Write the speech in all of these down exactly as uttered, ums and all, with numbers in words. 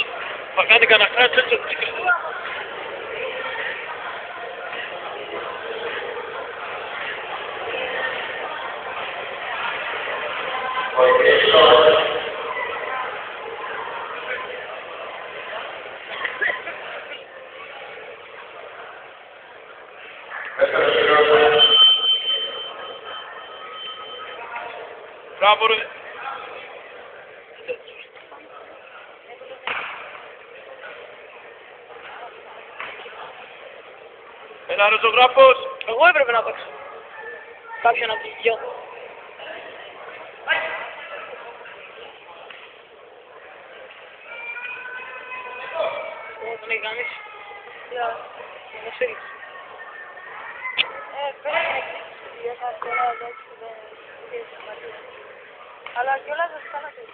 Θα κάνει κανένα κράτς έτσι. Μπράβο ρε. Έλα ρε ζωγράφος. Εγώ έπρεπε να παίξω. Κάποιον από τους δυο. Εγώ τον έχει γαμίσει. Γεια. Μου σύρεις. Ε, πρέπει να έχεις για κάθε φορά εντάξει δεν είναι σημαντικό. Αλλά κιόλας δεν θα να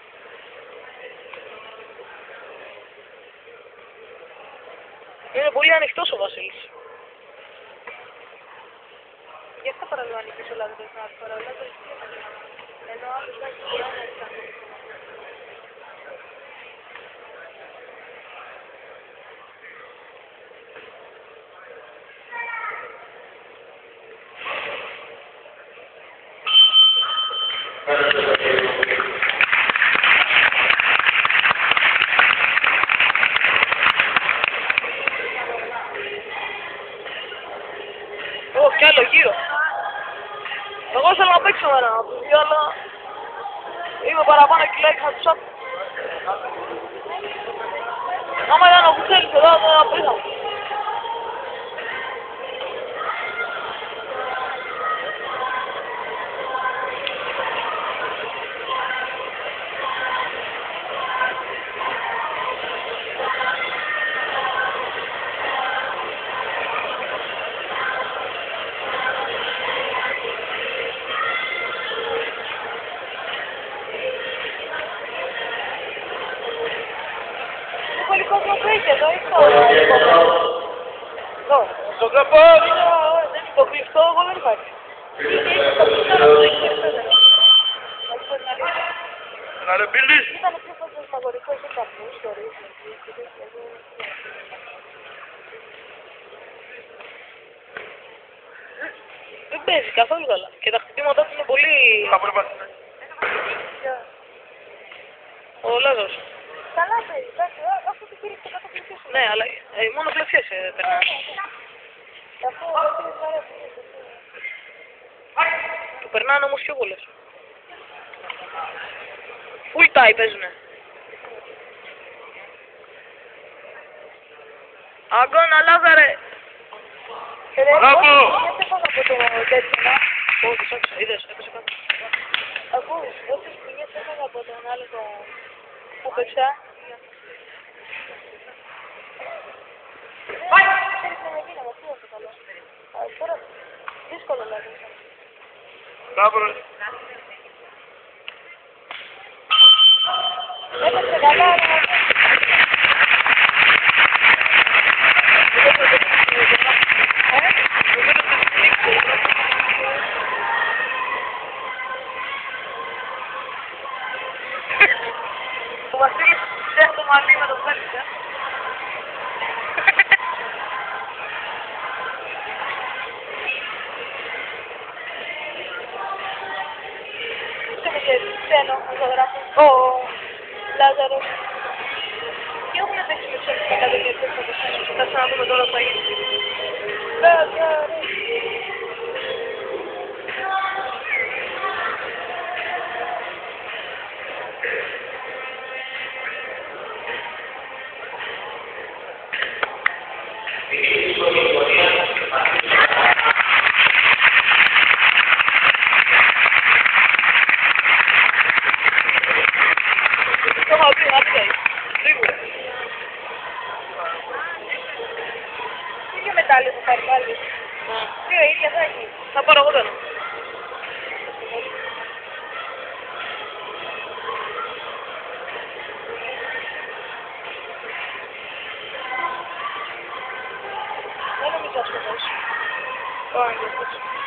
είναι πολύ ανοιχτός ο Βασίλης. Γι' αυτό παραλίγο ανοιχτής ο Λάζαρος την άλλη φορά. Ο Λάζαρος ενώ άλλος θα έχει και άλλα ήταν. Ω, κι άλλο γύρω. Εγώ θέλω να παίξω με έναν από τους δυο, αλλά είμαι παραπάνω κιλά και θα τους άπω. Άμα ήταν ο Κουτσέλης εδώ, δεν θα πήγα. Πολύ κόσμο που έχει εδώ, είσαι εδώ. Ζωγράφος. Δεν υποκλειστώ, εγώ δεν υπάρχει. Έλα ρε Μπίλης. Ήταν πιο φαντασμαγορικός ο καπνούς, χωρίς. Δεν παίζει καθόλου καλά. Και τα χτυπήματά του είναι πολύ... Ο Λάζος. Καλά παίζει, εντάξει, αυτό το πήρε και κάτω πλησίες. Ναι, αλλά ε, μόνο πλησίες ε, περνά. Αφού δεν του περνάνε όμως πιο πολλές. Full tie παίζουνε. Αγκώνα Λάζαρε! Μπράβο! Γιατί φάγα από το τέτοιο, να? Όχι, σ' άκουσα, είδες, έπαιζε κάτω. Ακούς, όσες ποινιές έφαγα από τον άλλο το... που παίξα. Ξέρεις να με γίναμε, αυτό είναι το καλό. Τώρα, δύσκολο να δεις. Μπράβο ρε. Έπαιξε καλά, ρε. Ο Βασίλης φτιάχνει το μαλλί με το Φέλix, ε. Είχαμε και ξένο, ο ζωγράφος, ο Λάζαρος. Και έχουν παίξει με ξένους κατά το γιατί θα το ξένους. Θα να δούμε τώρα που θα γίνει. Λάζαρος. Το έχω πει, άπλαει. Σίγουρα. Ίδιο μετάλλιο θα πάρει πάλι. Δύο ίδια θα έχει. Θα πάρω εγώ τώρα. Δεν νομίζω να σου δώσω. Ωραία,